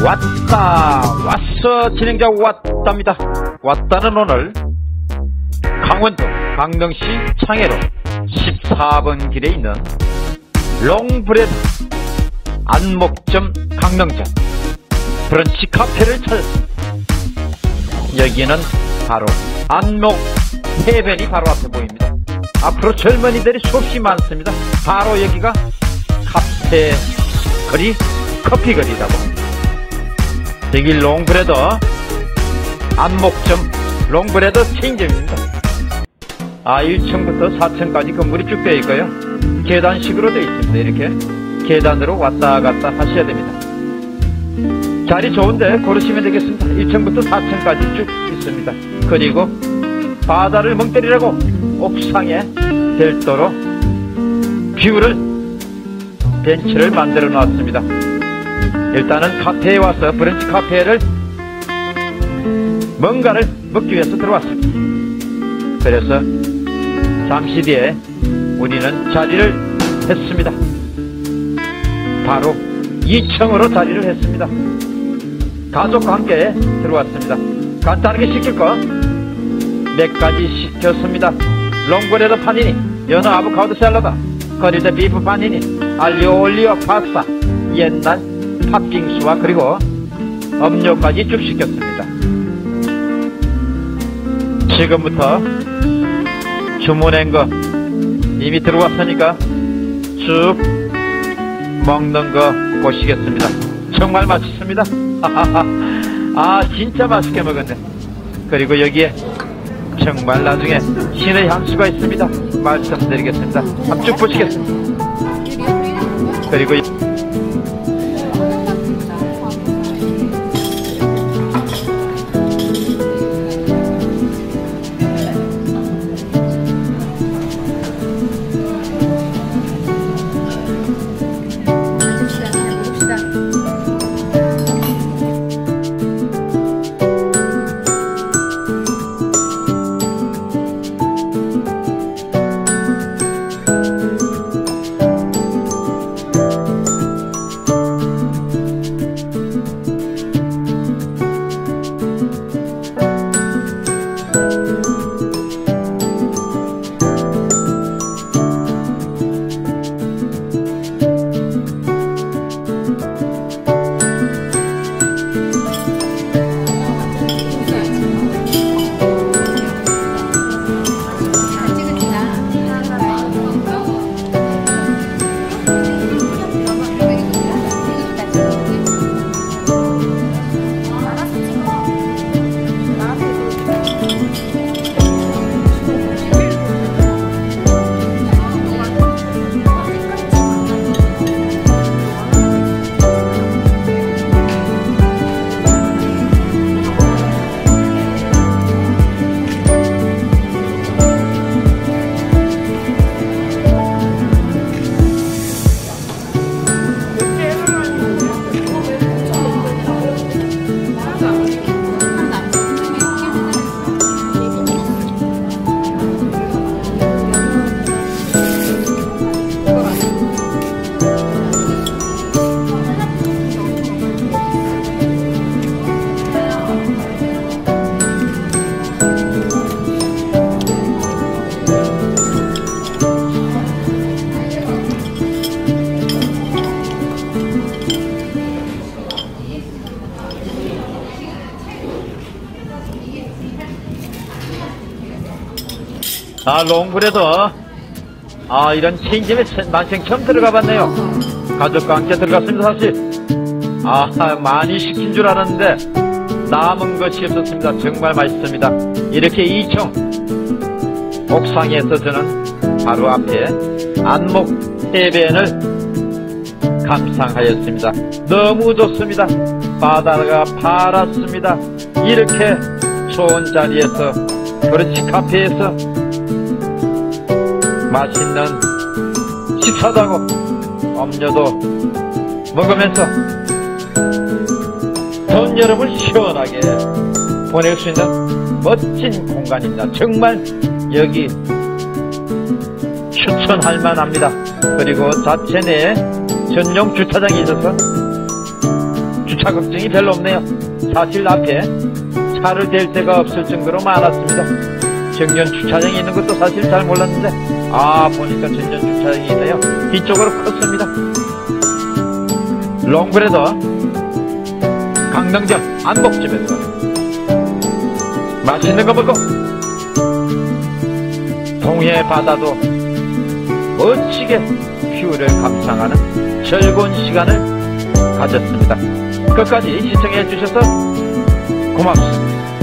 왔어. 진행자 왔답니다. 왔다는 오늘 강원도 강릉시 창해로 14번 길에 있는 롱브레드 안목점 강릉점 브런치 카페를 찾았습니다. 여기는 바로 안목 해변이 바로 앞에 보입니다. 앞으로 젊은이들이 수없이 많습니다. 바로 여기가 카페 거리, 커피 거리라고 합니다. 여기 롱브레드 안목점 롱브레드 체인점입니다. 1층부터 4층까지 건물이 쭉 되어 있고요. 계단식으로 되어 있습니다. 이렇게 계단으로 왔다 갔다 하셔야 됩니다. 자리 좋은데 고르시면 되겠습니다. 1층부터 4층까지 쭉 있습니다. 그리고 바다를 멍 때리라고 옥상에 별도로 뷰를 벤치를 만들어 놨습니다. 일단은 카페에 와서 브런치 카페를 뭔가를 먹기 위해서 들어왔습니다. 그래서 잠시 뒤에 우리는 자리를 했습니다. 바로 2층으로 자리를 했습니다. 가족과 함께 들어왔습니다. 간단하게 시킬 거 몇 가지 시켰습니다. 롱브레드 파니니, 연어 아보카도 샐러드, 커리드 비프 파니니, 알리오 올리오 파스타, 옛날 팥빙수와 그리고 음료까지 쭉 시켰습니다. 지금부터 주문한 거 이미 들어왔으니까 쭉 먹는 거 보시겠습니다. 정말 맛있습니다. 진짜 맛있게 먹었네. 그리고 여기에 정말 나중에 신의 향수가 있습니다. 말씀드리겠습니다. 쭉 보시겠습니다. 그리고 롱브레드 이런 체인점에 난생 처음 들어가 봤네요. 가족과 함께 들어갔습니다. 사실 많이 시킨 줄 알았는데 남은 것이 없었습니다. 정말 맛있습니다. 이렇게 2층 옥상에서 저는 바로 앞에 안목 해변을 감상하였습니다. 너무 좋습니다. 바다가 파랗습니다. 이렇게 좋은 자리에서 브런치 카페에서 맛있는 식사도 하고 음료도 먹으면서 전 여름을 시원하게 보낼 수 있는 멋진 공간입니다. 정말 여기 추천할 만합니다. 그리고 자체 내에 전용 주차장이 있어서 주차 걱정이 별로 없네요. 사실 앞에 차를 댈 데가 없을 정도로 많았습니다. 정전 주차장이 있는 것도 사실 잘 몰랐는데 보니까 정전 주차장이 있네요. 뒤쪽으로 컸습니다. 롱브레더 강릉점 안복집에서 맛있는 거 먹고 동해 바다도 멋지게 뷰를 감상하는 즐거운 시간을 가졌습니다. 끝까지 시청해 주셔서 고맙습니다.